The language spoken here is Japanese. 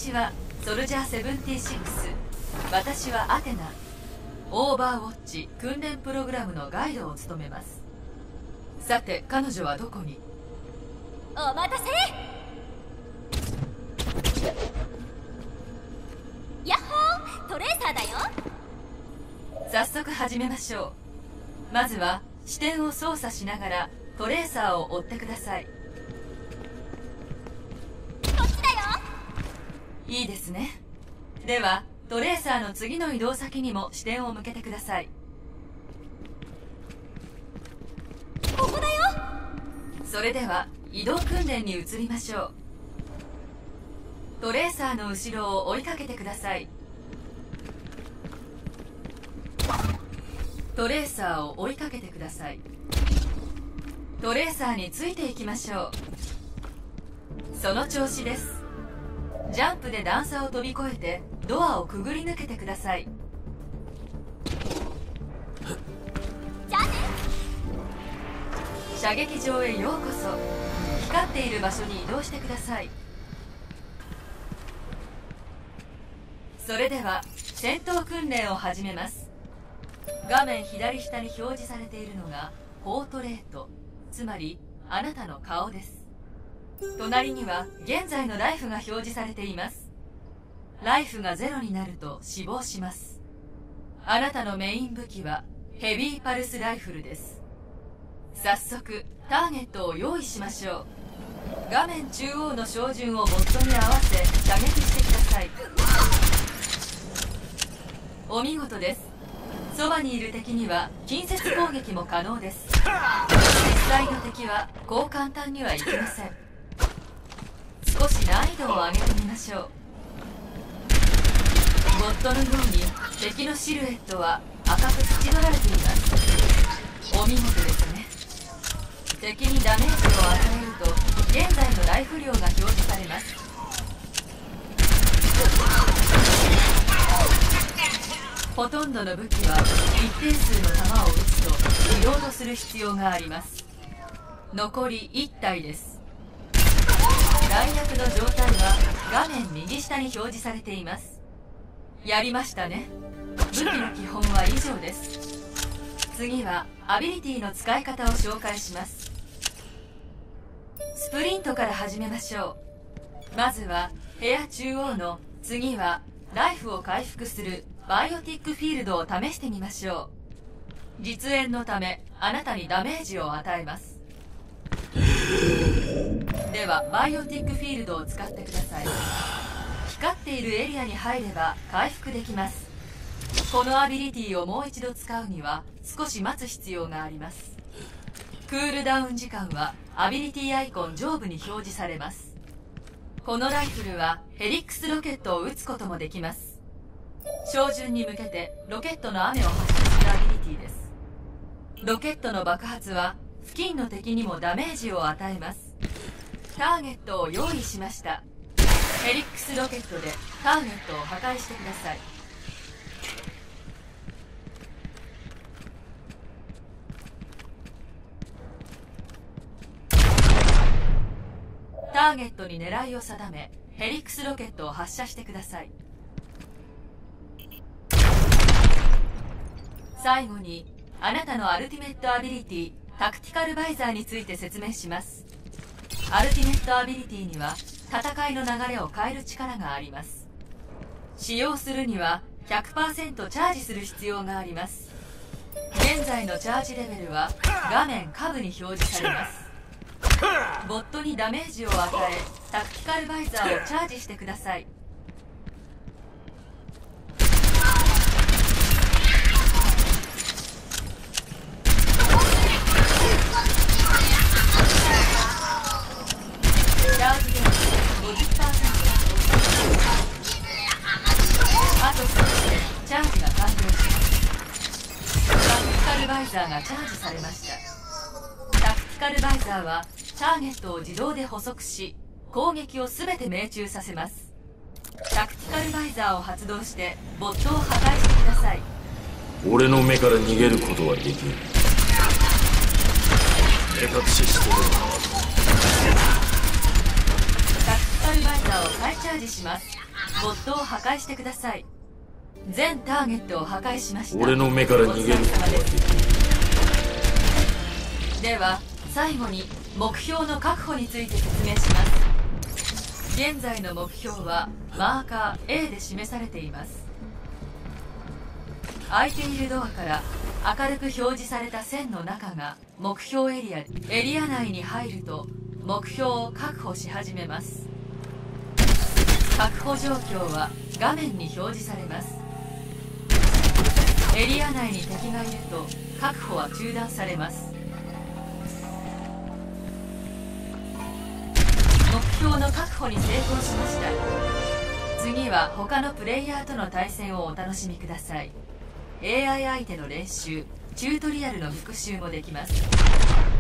ちはソルジャー76。私はアテナ。オーバーウォッチ訓練プログラムのガイドを務めます。さて彼女はどこに？ お待たせ。ヤッホー、トレーサーだよ。 早速始めましょう。まずは視点を操作しながらトレーサーを追ってください。 こっちだよ。 いいですね。ではトレーサーの次の移動先にも視点を向けてください。 ここだよ。 それでは移動訓練に移りましょう。トレーサーの後ろを追いかけてください。トレーサーを追いかけてください。トレーサーについていきましょう。その調子です。ジャンプで段差を飛び越えてドアをくぐり抜けてください。 じゃあね。 射撃場へようこそ。光っている場所に移動してください。それでは戦闘訓練を始めます。画面左下に表示されているのがポートレート、つまりあなたの顔です。隣には現在のライフが表示されています。ライフが0になると死亡します。あなたのメイン武器はヘビーパルスライフルです。早速ターゲットを用意しましょう。画面中央の照準をボットに合わせ射撃してください。お見事です。そばにいる敵には近接攻撃も可能です。実際の敵はこう簡単にはいきません。少し難易度を上げてみましょう。ボットのように敵のシルエットは赤く縁取られています。お見事ですね。敵にダメージを与えると現在のライフ量が表示されます。ほとんどの武器は一定数の弾を撃つとリロードする必要があります。残り1体です。弾薬の状態は画面右下に表示されています。やりましたね。武器の基本は以上です。次はアビリティの使い方を紹介します。スプリントから始めましょう。まずは部屋中央の次はライフを回復するバイオティックフィールドを試してみましょう。実演のためあなたにダメージを与えます。ではバイオティックフィールドを使ってください。光っているエリアに入れば回復できます。このアビリティをもう一度使うには少し待つ必要があります。クールダウン時間はアビリティアイコン上部に表示されます。このライフルはヘリックスロケットを撃つこともできます。照準に向けてロケットの雨を発射するアビリティです。ロケットの爆発は付近の敵にもダメージを与えます。ターゲットを用意しました。ヘリックスロケットでターゲットを破壊してください。ターゲットに狙いを定めヘリックスロケットを発射してください。最後にあなたのアルティメットアビリティタクティカルバイザーについて説明します。アルティメットアビリティには戦いの流れを変える力があります。使用するには 100% チャージする必要があります。現在のチャージレベルは画面下部に表示されます。ボットにダメージを与えタクティカルバイザーをチャージしてください。チャージ量 50%。 あと少しでチャージが完了します。タクティカルバイザーがチャージされました。タクティカルバイザーはターゲットを自動で捕捉し攻撃を全て命中させます。タクティカルバイザーを発動してボットを破壊してください。 俺の目から逃げることはできん。目隠ししてる。 タクティカルバイザーを再チャージします。 ボットを破壊してください。全ターゲットを破壊しました。 俺の目から逃げることはできる。 では最後に目標の確保について説明します。現在の目標はマーカー A で示されています。開いているドアから明るく表示された線の中が目標エリアで、エリア内に入ると目標を確保し始めます。確保状況は画面に表示されます。エリア内に敵がいると確保は中断されます。目標の確保に成功しました。次は他のプレイヤーとの対戦をお楽しみください。AI 相手の練習、チュートリアルの復習もできます。